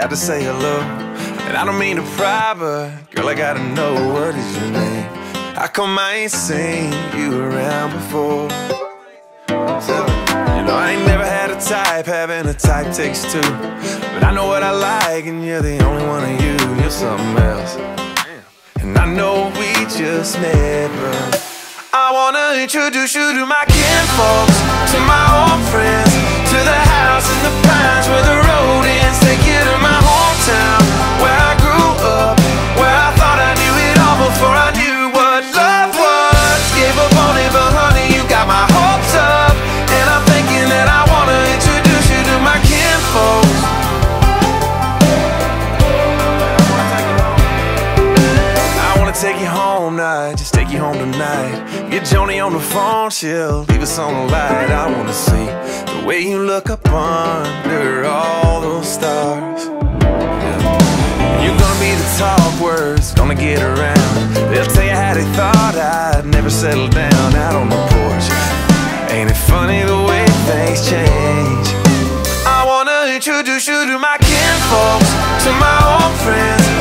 had to say hello. And I don't mean to pry, but girl, I gotta know, what is your name? How come I ain't seen you around before? So, you know, I ain't never had a type, having a type takes two. But I know what I like, and you're the only one of you. You're something else. And I know we just met, but I wanna introduce you to my kinfolks, to my old friends, to the house in the pines where the road ends. Take you to my hometown, where I grew up, where I thought I knew it all before I knew what love was. Gave up on it, but honey, you got my hopes up. And I'm thinking that I wanna introduce you to my kinfolks. Take you home night, just take you home tonight. Get Joni on the phone, she'll leave us on the light. I wanna see the way you look up under all those stars. You're gonna be the talk words, gonna get around. They'll tell you how they thought I'd never settle down out on the porch. Ain't it funny the way things change? I wanna introduce you to my kinfolks, to my old friends,